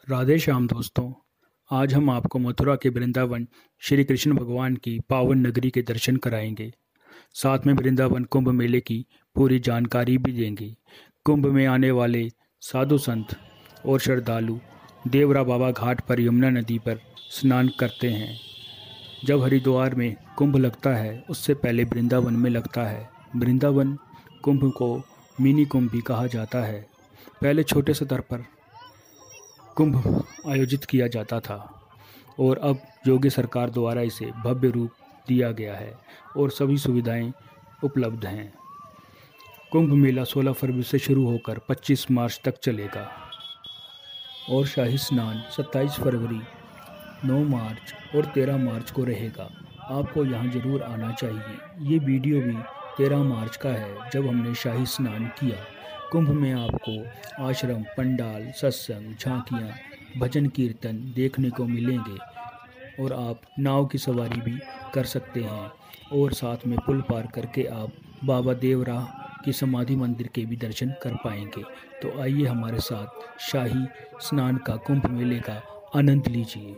राधे श्याम दोस्तों। आज हम आपको मथुरा के वृंदावन श्री कृष्ण भगवान की पावन नगरी के दर्शन कराएंगे। साथ में वृंदावन कुंभ मेले की पूरी जानकारी भी देंगे। कुंभ में आने वाले साधु संत और श्रद्धालु देवरा बाबा घाट पर यमुना नदी पर स्नान करते हैं। जब हरिद्वार में कुंभ लगता है उससे पहले वृंदावन में लगता है। वृंदावन कुंभ को मिनी कुंभ भी कहा जाता है। पहले छोटे स्तर पर कुंभ आयोजित किया जाता था और अब योगी सरकार द्वारा इसे भव्य रूप दिया गया है और सभी सुविधाएं उपलब्ध हैं। कुंभ मेला 16 फरवरी से शुरू होकर 25 मार्च तक चलेगा और शाही स्नान 27 फरवरी, 9 मार्च और 13 मार्च को रहेगा। आपको यहां जरूर आना चाहिए। ये वीडियो भी 13 मार्च का है जब हमने शाही स्नान किया। कुंभ में आपको आश्रम, पंडाल, सत्संग, झांकियाँ, भजन कीर्तन देखने को मिलेंगे और आप नाव की सवारी भी कर सकते हैं और साथ में पुल पार करके आप बाबा देवरा की समाधि मंदिर के भी दर्शन कर पाएंगे। तो आइए हमारे साथ शाही स्नान का कुंभ मेले का आनंद लीजिए।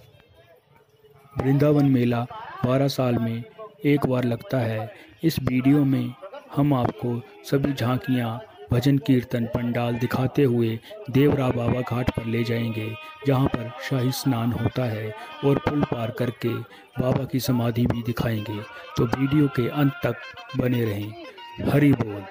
वृंदावन मेला 12 साल में एक बार लगता है। इस वीडियो में हम आपको सभी झांकियाँ, भजन कीर्तन, पंडाल दिखाते हुए देवरा बाबा घाट पर ले जाएंगे जहां पर शाही स्नान होता है और पुल पार करके बाबा की समाधि भी दिखाएंगे। तो वीडियो के अंत तक बने रहें। हरि बोल।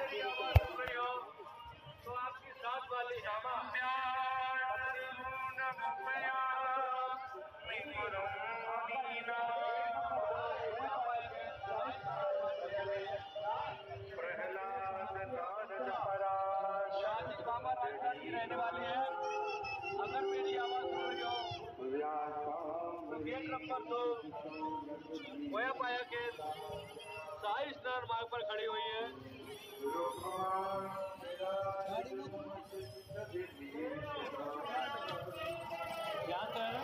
रहने वाले हैं। अगर मेरी आवाज सुन रही हो तो गेट नंबर 2 गोया पाया के शाही स्नान मार्ग पर खड़ी हुई है। ध्यान देना।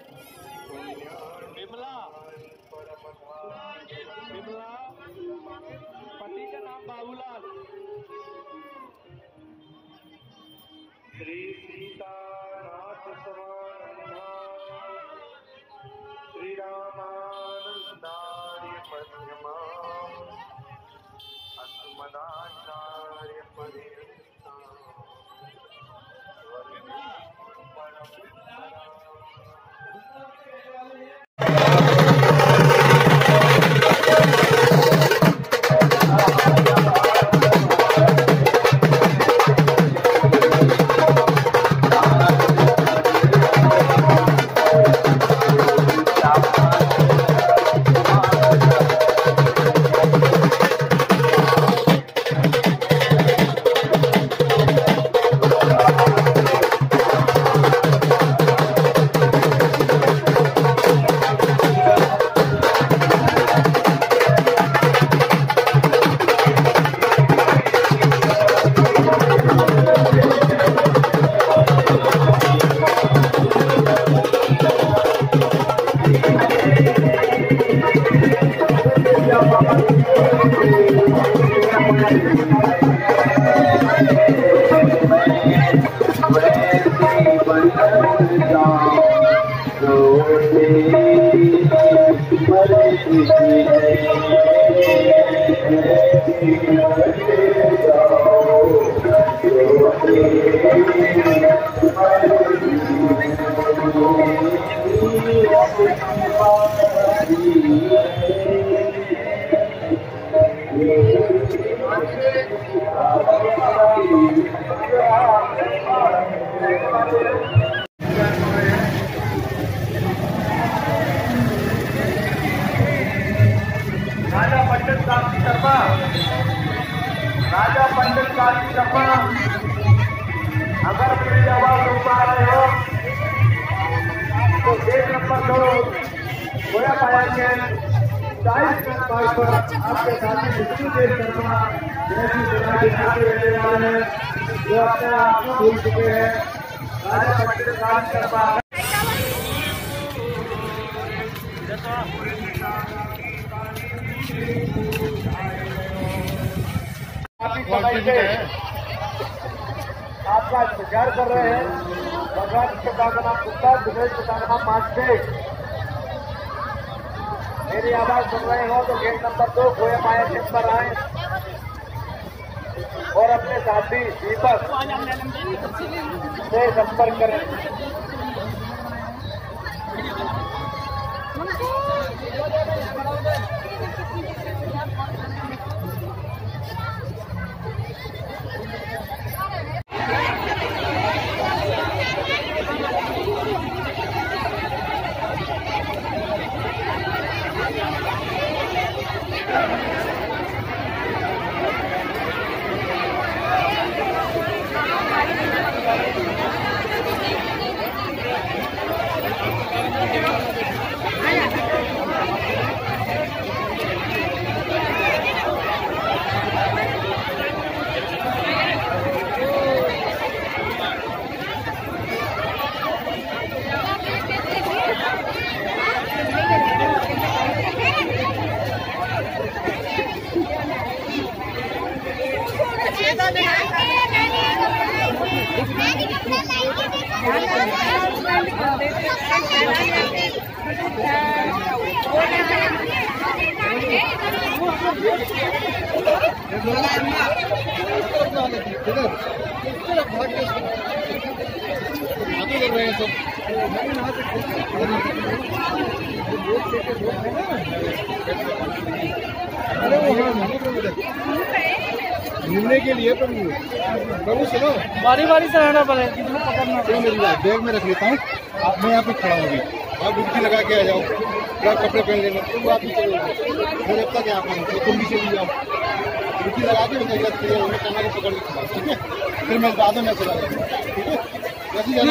विमला पति का नाम बाबूलाल। श्री सीतानाथ समारंभां श्री रामानंदार्य मध्यमाम् अस्मदाचार्य पर्यन्तां राजा पंडित काशी शर्मा, अगर मेरी आवाज सुन पा रहे हो तो गेट नंबर 2 गोया पाया के 40 मार्ग पर आपके साथी विष्णुदेव शर्मा जैसी जगह के रहने वाले हैं जो अपने आप को भूल चुके हैं। राजा पंडित काशी शर्मा आपका इंतजार कर रहे हैं। आकाश पिता का नाम गुप्ता, दिनेश पिता का नाम मास्टे। मेरी आवाज सुन रहे हो तो गेट नंबर 2 खोया पाया गेट पर आए और अपने साथी दीपक से संपर्क करें। घूमने के लिए प्रभु सुनो, बारी बारी से रहना पड़ेगा, कितना पकड़ना मेरी बैग में रख लेता हूँ। आप मैं यहाँ पे खड़ा होगी, आप डुबकी लगा के आ जाओ, क्या कपड़े पहन लेना, तुम आप ही चलो, फिर अब तक आप तो तुम भी चली जाओ, डुबकी लगा के उन्हें कहना को पकड़ के खड़ा, ठीक है। फिर मैं बाद में चला जाऊँ, ठीक है। जैसे जाना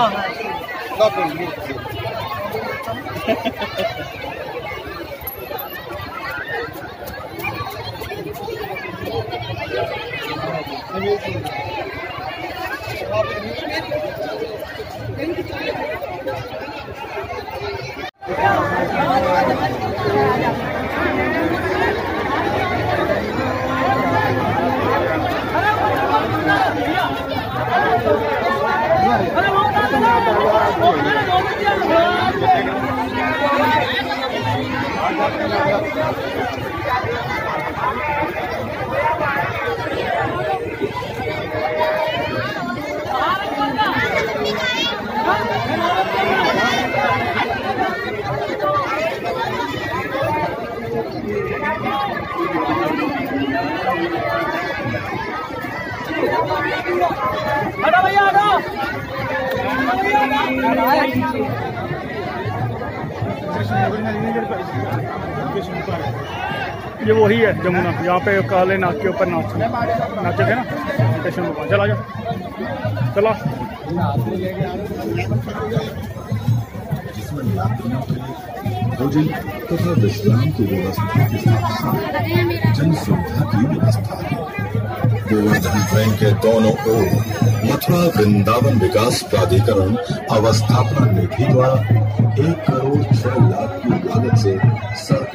ये वही है जमुना, यहाँ पे काले नाग के ऊपर नाचे थे ना स्टेशन पर। चला जा चला। भोजन तथा विश्राम की व्यवस्था के साथ साथ जन सुविधा की व्यवस्था है। गोवर्धन ट्रेन के दोनों ओर मथुरा वृंदावन विकास प्राधिकरण अवस्थापना निधि द्वारा 1 करोड़ 6 लाख की लागत से सड़क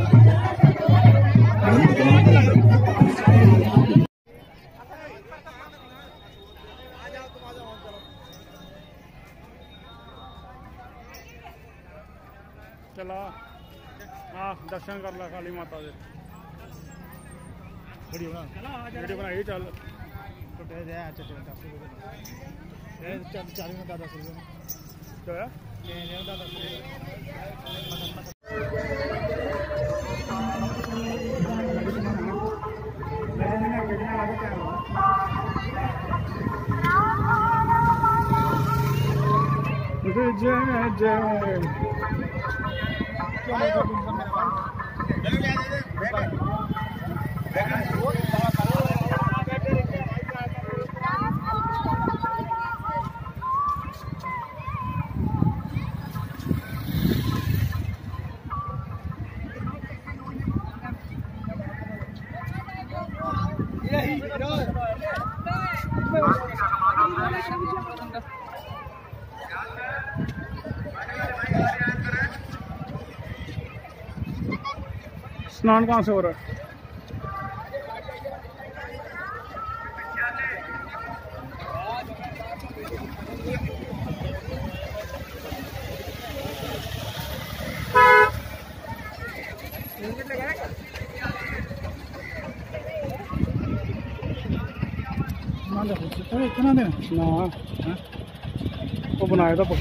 चला। हाँ दर्शन कर ला काली माता दे। वीडियो बनाइए चल। क्या है? जय जय स्नान कहाँ से हो रहा है? इतना देना ना वो बनाया था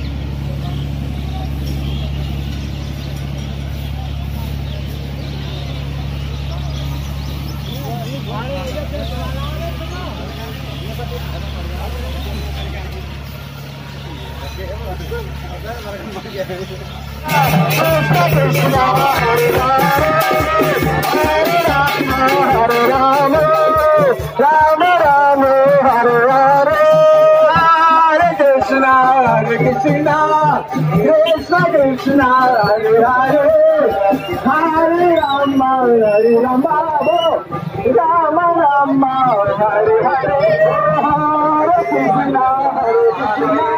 Krishna, Krishna Krishna, Hare Hare, Hare Rama, Hare Rama, Rama Rama, Hare Hare, Hare Krishna, Hare Krishna,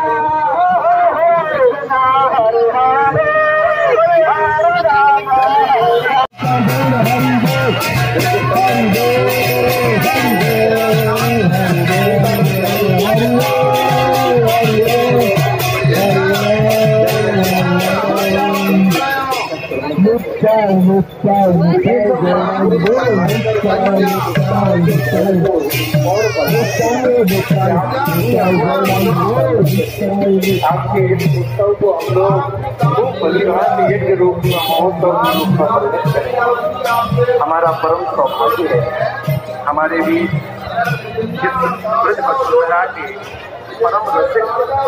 Hare Hare, Hare Rama, आपके इस उत्सव को हम लोग खूब भलीभांति यज्ञ के रूप में महोत्सव के रूप में हमारा परम सौभाग्य है। हमारे भी जिस ब्रज भक्तों के परम रसिक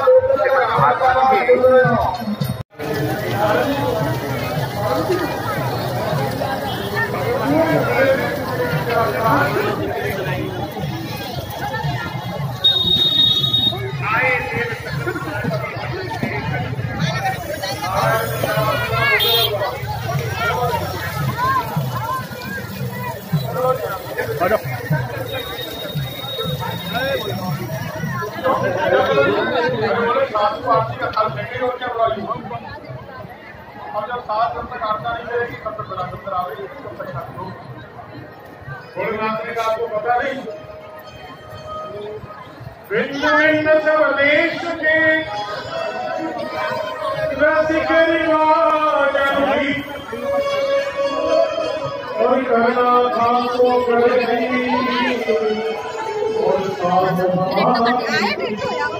और जब 7 जब तक आपका नहीं रहेगी तब तक बराबर आवेगी तब तक का आपको पता नहीं। भिन्न भिन्न सब देश के रसिक रिवाज और कहना था तो कर दी और